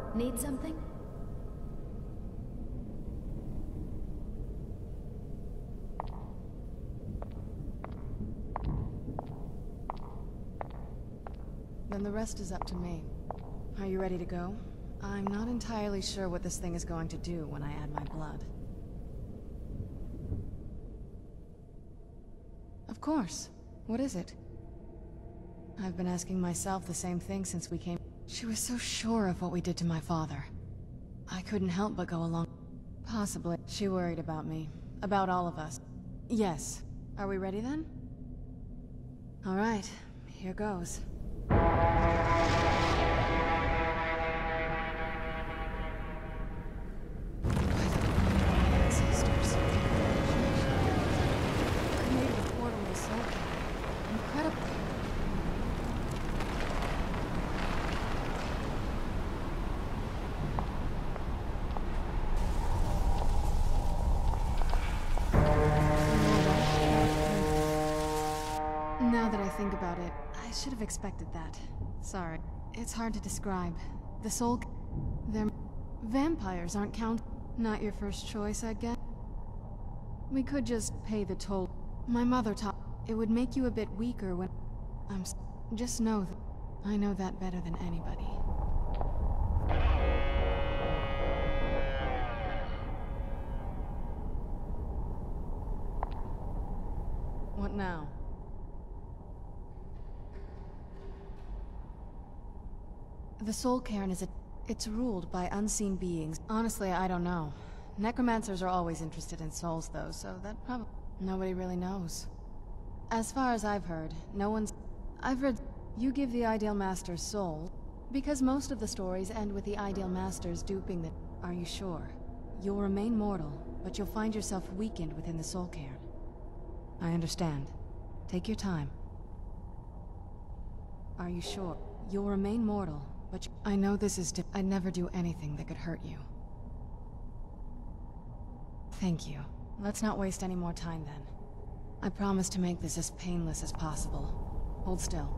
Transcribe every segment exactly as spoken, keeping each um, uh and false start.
Need something? Then the rest is up to me. Are you ready to go? I'm not entirely sure what this thing is going to do when I add my blood. Of course. What is it? I've been asking myself the same thing since we came. She was so sure of what we did to my father. I couldn't help but go along. Possibly. She worried about me. About all of us. Yes. Are we ready then? All right. Here goes. Ancestors. Created a portal in the soul cave. Incredible. Now that I think about it, I should have expected that. Sorry. It's hard to describe. The soul... They're... Vampires aren't count... Not your first choice, I'd guess. We could just pay the toll. My mother taught... It would make you a bit weaker when... I'm... s- Just know that... I know that better than anybody. What now? The Soul Cairn is a... It's ruled by unseen beings. Honestly, I don't know. Necromancers are always interested in souls, though, so that probably... Nobody really knows. As far as I've heard, no one's... I've read... You give the Ideal Master's soul, because most of the stories end with the Ideal Masters duping the... Are you sure? You'll remain mortal, but you'll find yourself weakened within the Soul Cairn. I understand. Take your time. Are you sure? You'll remain mortal, but you... I know this is di- I'd never do anything that could hurt you. Thank you. Let's not waste any more time then. I promise to make this as painless as possible. Hold still.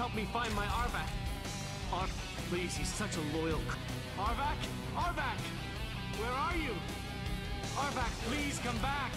help me find my Arvak. Ar- please, he's such a loyal... Arvak? Arvak! Where are you? Arvak, please come back!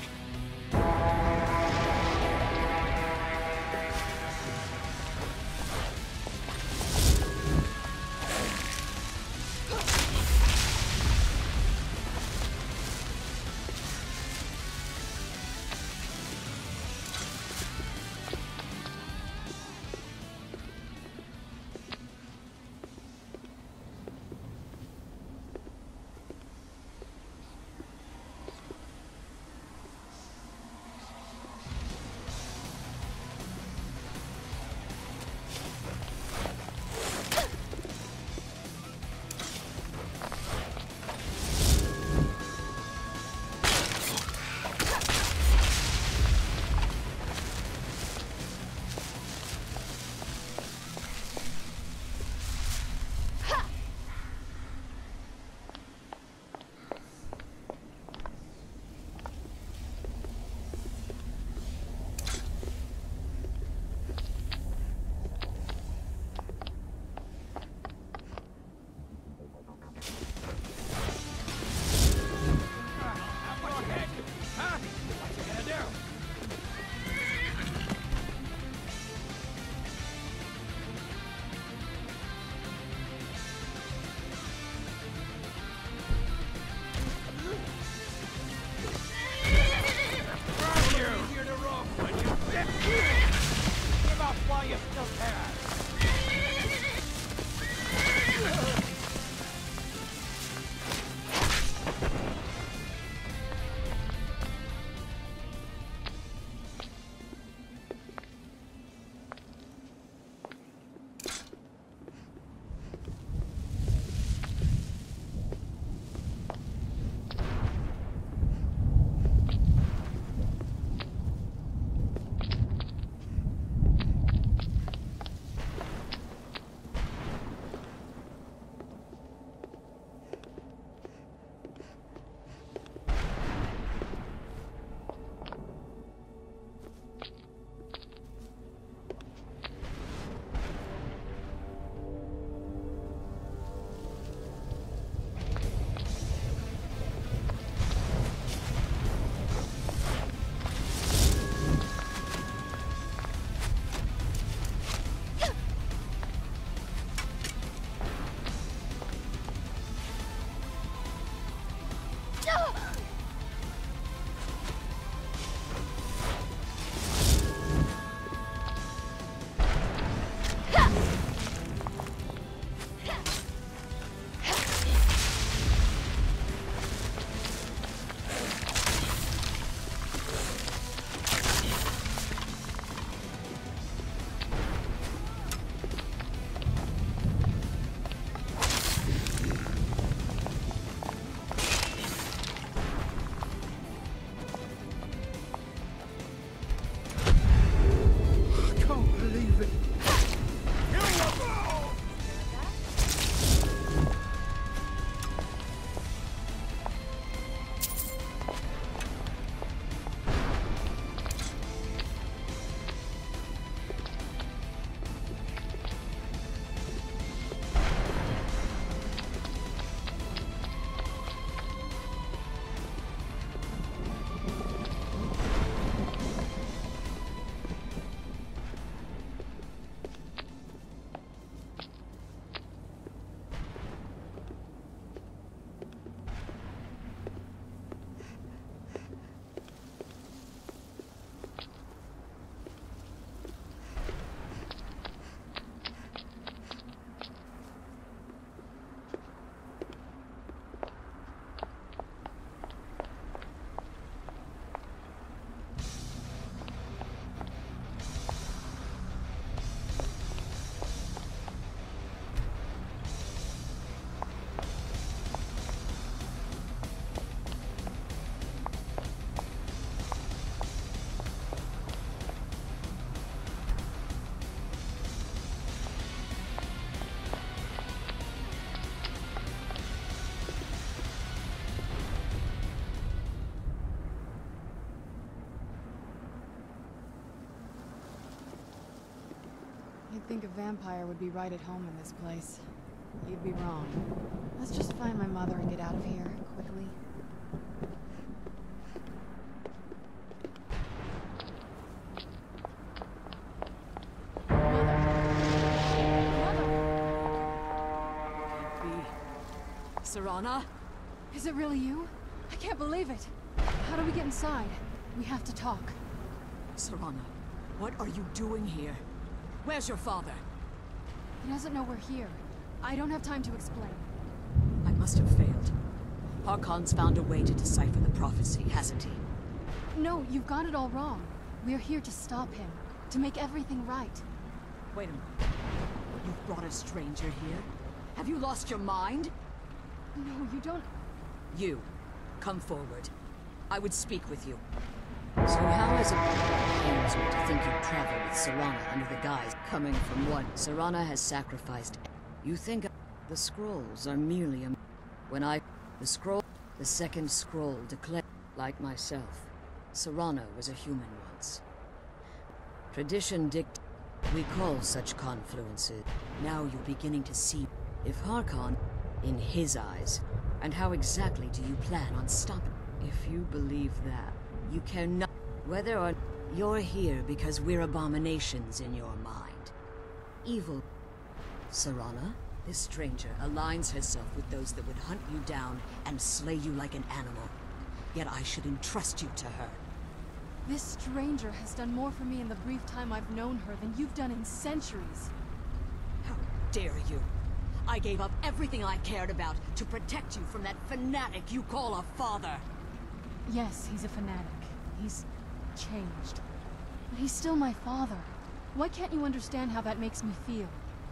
think a vampire would be right at home in this place. You'd be wrong. Let's just find my mother and get out of here, quickly. Serana? Is it really you? I can't believe it. How do we get inside? We have to talk. Serana, what are you doing here? Where's your father? He doesn't know we're here. I don't have time to explain. I must have failed. Harkon's found a way to decipher the prophecy, hasn't he? No, you've got it all wrong. We're here to stop him. To make everything right. Wait a moment. You've brought a stranger here? Have you lost your mind? No, you don't... You, come forward. I would speak with you. So how is it pains me to think you travel with Serana under the guise coming from one? Serana has sacrificed... You think the scrolls are merely a... When I... The scroll... The second scroll declared... Like myself, Serana was a human once. Tradition dict... We call such confluences. Now you're beginning to see... If Harkon... In his eyes. And how exactly do you plan on stopping? If you believe that, you care not whether or you're here because we're abominations in your mind. Evil. Serana, this stranger aligns herself with those that would hunt you down and slay you like an animal. Yet I should entrust you to her. This stranger has done more for me in the brief time I've known her than you've done in centuries. How dare you! I gave up everything I cared about to protect you from that fanatic you call a father. Yes, he's a fanatic. He's changed. But he's still my father. Why can't you understand how that makes me feel?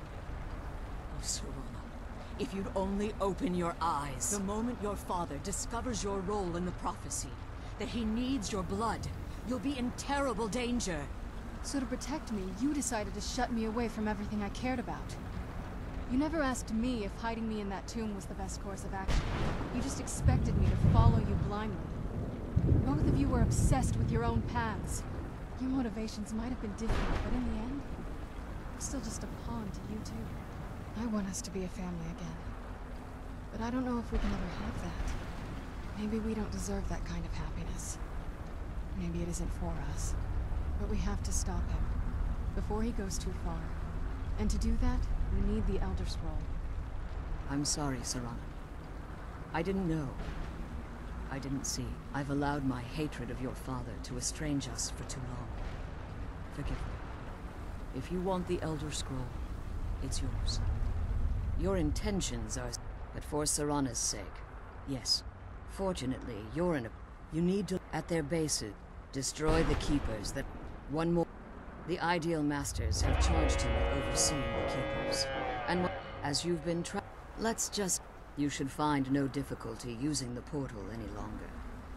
Oh, Serana, if you'd only open your eyes. The moment your father discovers your role in the prophecy, that he needs your blood, you'll be in terrible danger. So to protect me, you decided to shut me away from everything I cared about. You never asked me if hiding me in that tomb was the best course of action. You just expected me to follow you blindly. Both of you were obsessed with your own paths. Your motivations might have been different, but in the end, I'm still just a pawn to you two. I want us to be a family again. But I don't know if we can ever have that. Maybe we don't deserve that kind of happiness. Maybe it isn't for us. But we have to stop him, before he goes too far. And to do that, we need the Elder Scroll. I'm sorry, Serana. I didn't know. I didn't see. I've allowed my hatred of your father to estrange us for too long. Forgive me. If you want the Elder Scroll, it's yours. Your intentions are... But for Serana's sake, yes. Fortunately, you're in a... You need to, at their bases, destroy the Keepers that... One more... The Ideal Masters have charged him with overseeing the Keepers. And as you've been trying... Let's just... You should find no difficulty using the portal any longer.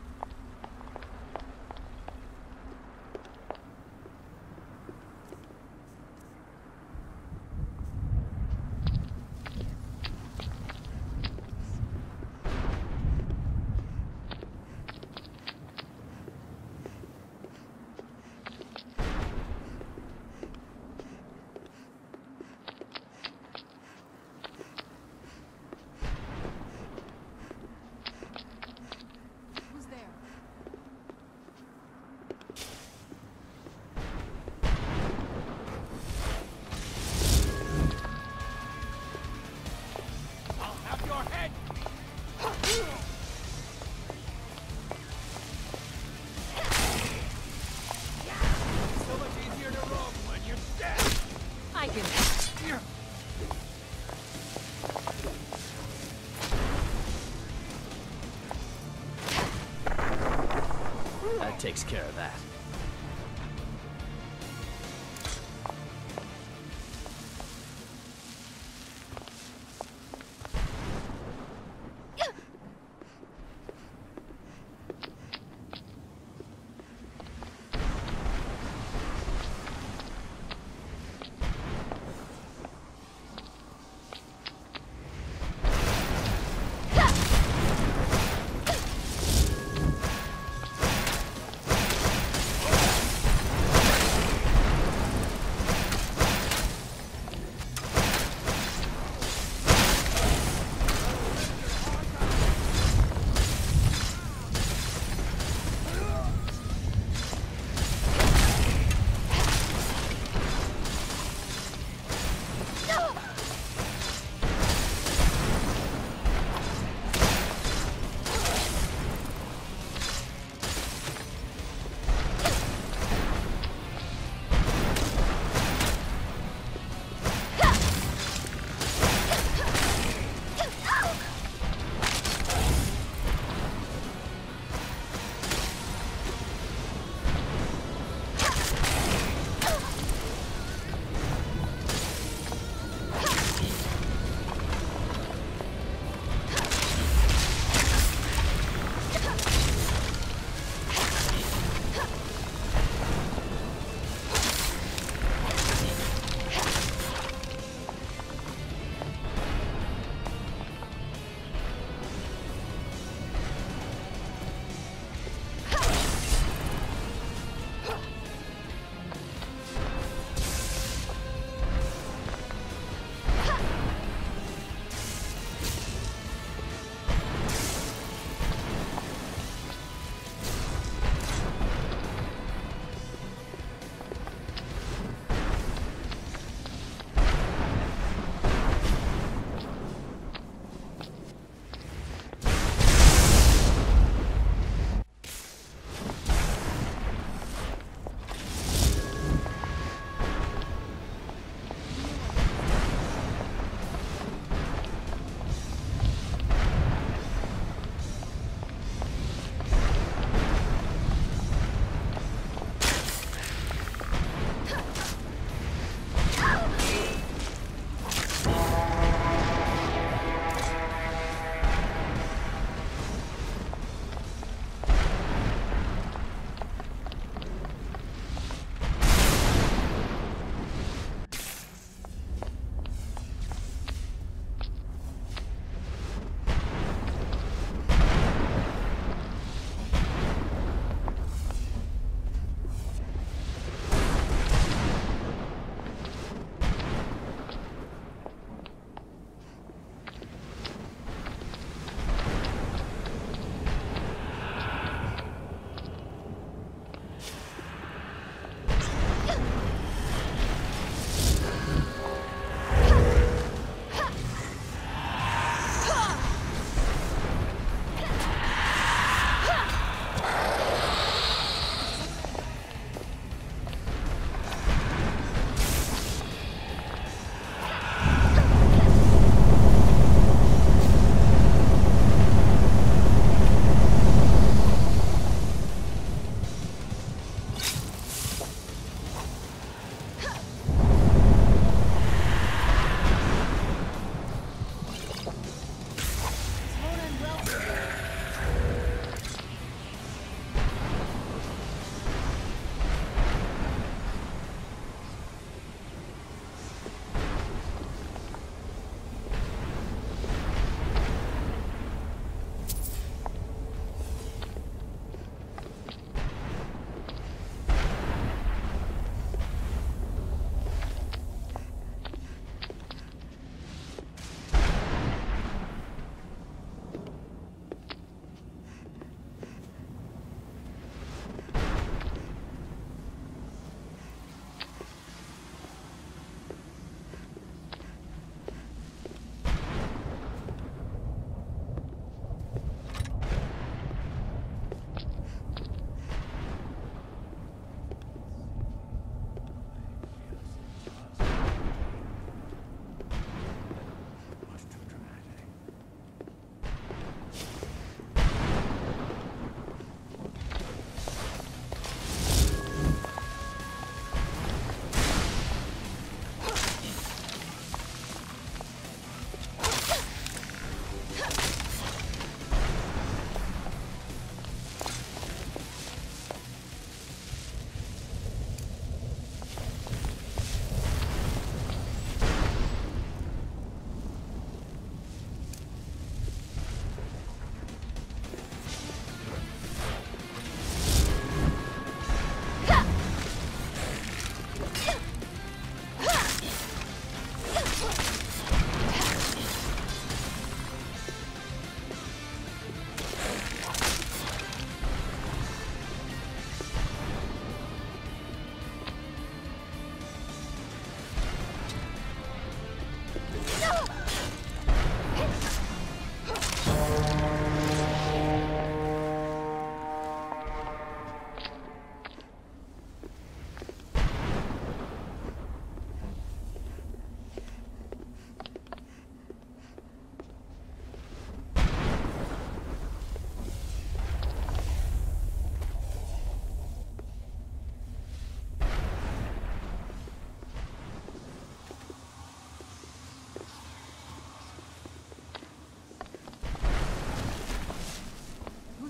That takes care of that.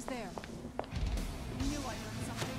there? I knew I heard something.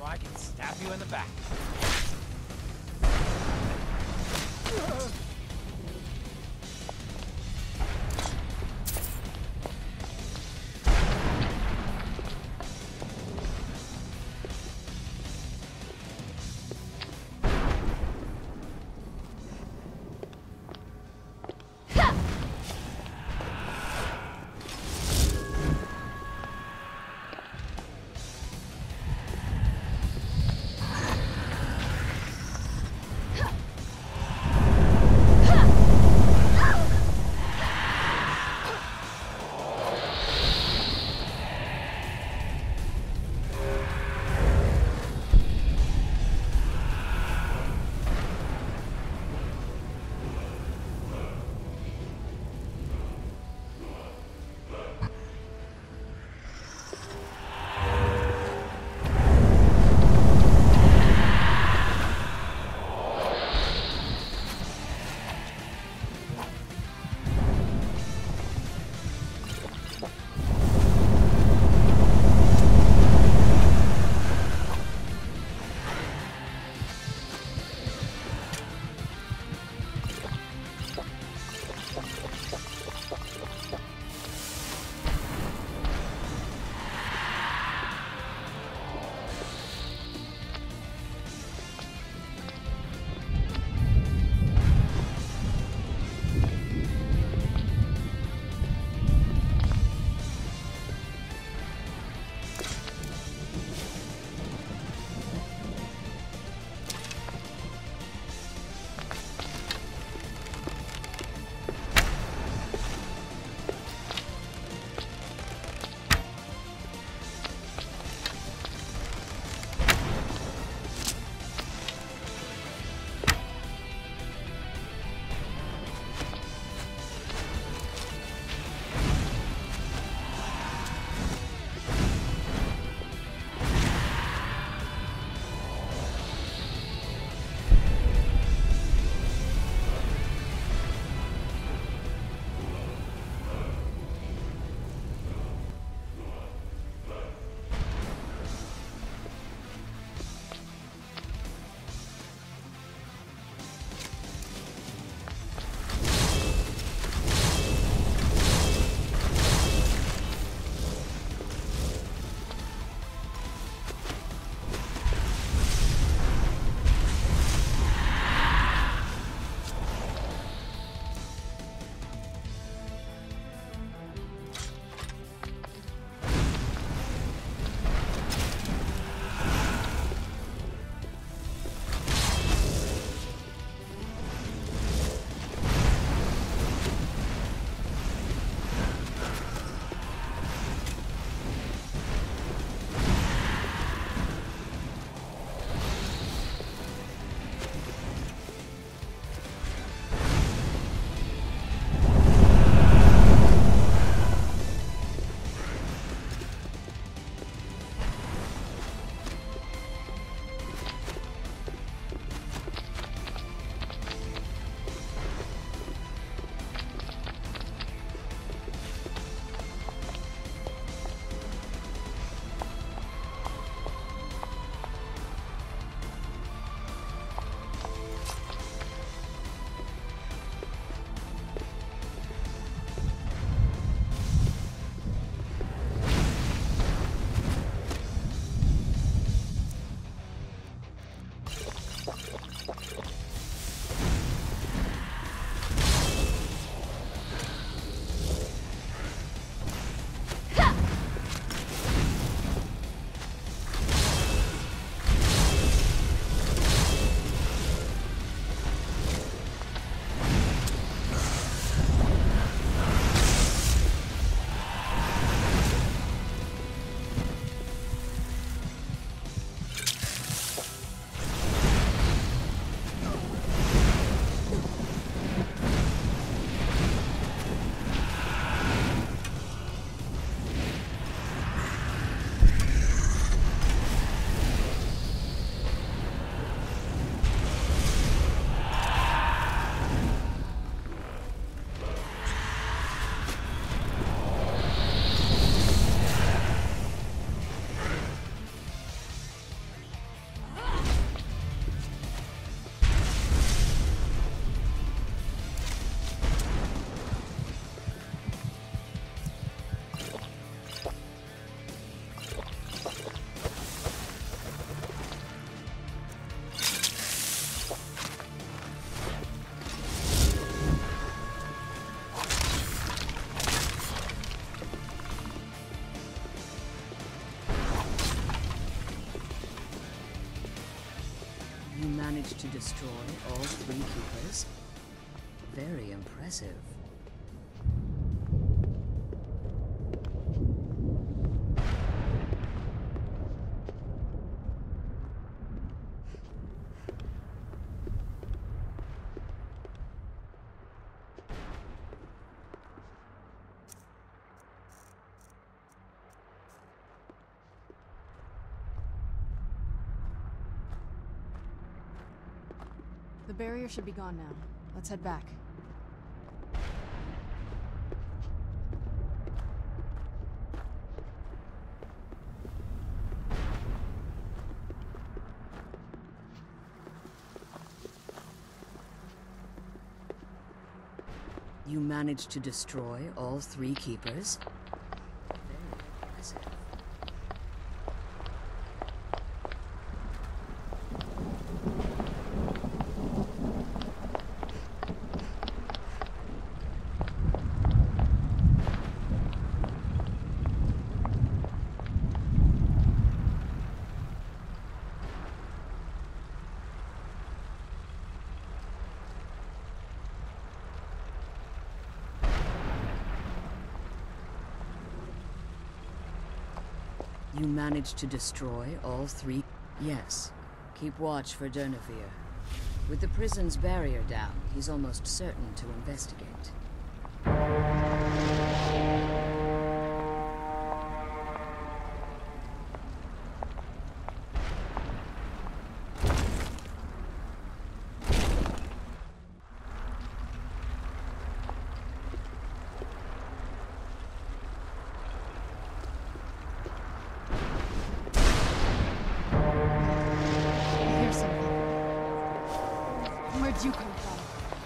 I can stab you in the back. You managed to destroy all three keepers? Very impressive. The barrier should be gone now. Let's head back. You managed to destroy all three keepers? Very impressive. You managed to destroy all three? Yes. Keep watch for Durnevere. With the prison's barrier down, he's almost certain to investigate. Where'd you come from?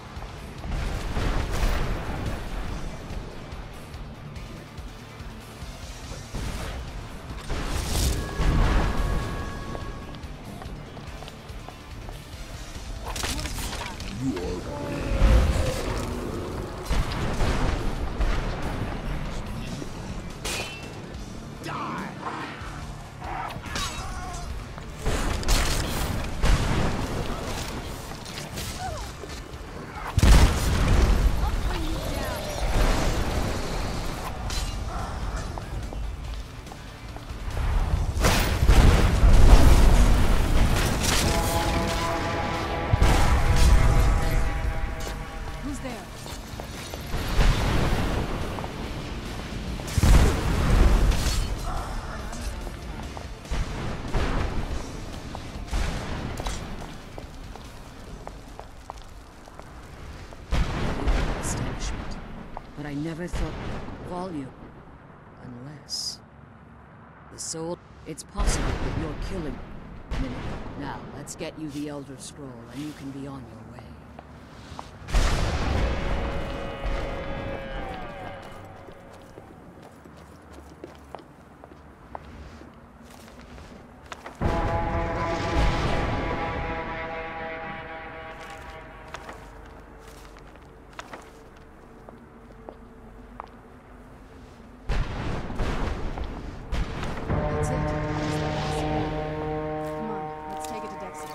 But I never thought volume. Unless... The soul... It's possible that you're killing... Minute. Now, let's get you the Elder Scroll, and you can be on your way. That's it. That's the last one. Come on, let's take it to Nexxis.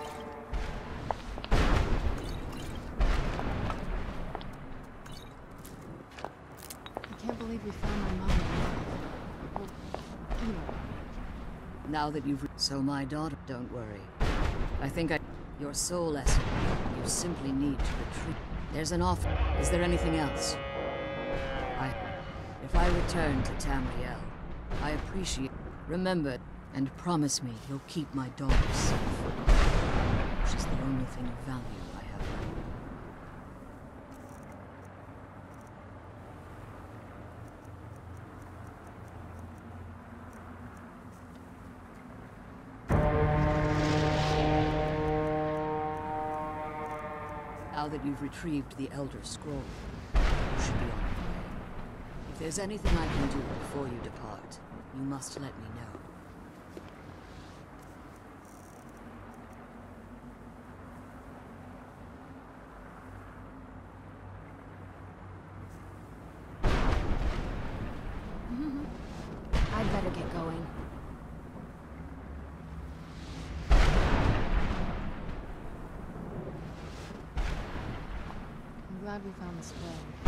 I can't believe we found my mom alive. Well, you know. Now that you've... So my daughter... Don't worry. I think I... Your soul essence. You simply need to retreat. There's an offer. Is there anything else? I... If I return to Tamriel, I appreciate... Remember, and promise me you'll keep my daughter safe. She's the only thing of value I have. Now that you've retrieved the Elder Scroll, you should be on your way. If there's anything I can do before you depart, you must let me know. I'd better get going. glad we found the spring.